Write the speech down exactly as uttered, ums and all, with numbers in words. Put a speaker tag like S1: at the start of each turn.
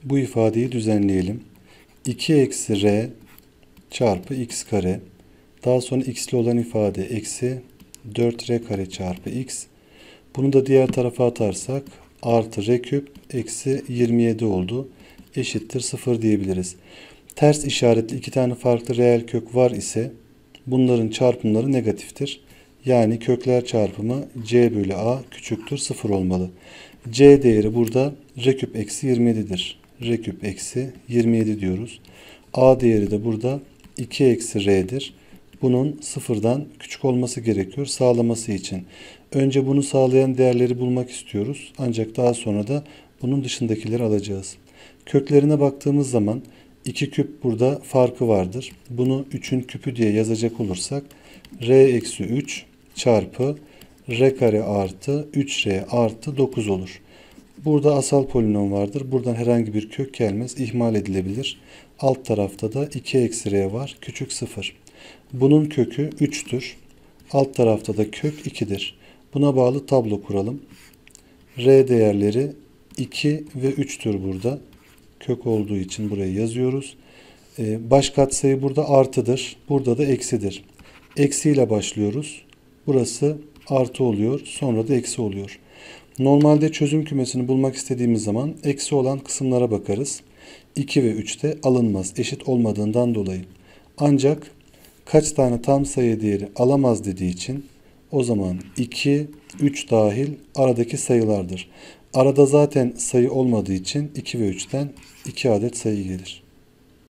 S1: Bu ifadeyi düzenleyelim. iki eksi r çarpı x kare. Daha sonra x'li olan ifade eksi dört r kare çarpı x. Bunu da diğer tarafa atarsak artı r küp eksi yirmi yedi oldu. Eşittir sıfır diyebiliriz. Ters işaretli iki tane farklı reel kök var ise bunların çarpımları negatiftir. Yani kökler çarpımı c bölü a küçüktür sıfır olmalı. C değeri burada r küp eksi yirmi yedidir. R küp eksi yirmi yedi diyoruz. A değeri de burada iki eksi r'dir. Bunun sıfırdan küçük olması gerekiyor sağlaması için. Önce bunu sağlayan değerleri bulmak istiyoruz. Ancak daha sonra da bunun dışındakileri alacağız. Köklerine baktığımız zaman iki küp burada farkı vardır. Bunu üçün küpü diye yazacak olursak r eksi üç çarpı r kare artı üç r artı dokuz olur. Burada asal polinom vardır. Buradan herhangi bir kök gelmez. İhmal edilebilir. Alt tarafta da iki eksi r var. Küçük sıfır. Bunun kökü üçtür. Alt tarafta da kök ikidir. Buna bağlı tablo kuralım. R değerleri iki ve üçtür burada. Kök olduğu için buraya yazıyoruz. Baş katsayı burada artıdır. Burada da eksidir. Eksiyle başlıyoruz. Burası artı oluyor. Sonra da eksi oluyor. Normalde çözüm kümesini bulmak istediğimiz zaman eksi olan kısımlara bakarız. iki ve üçte alınmaz. Eşit olmadığından dolayı. Ancak kaç tane tam sayı değeri alamaz dediği için o zaman iki, üç dahil aradaki sayılardır. Arada zaten sayı olmadığı için iki ve üçten iki adet sayı gelir.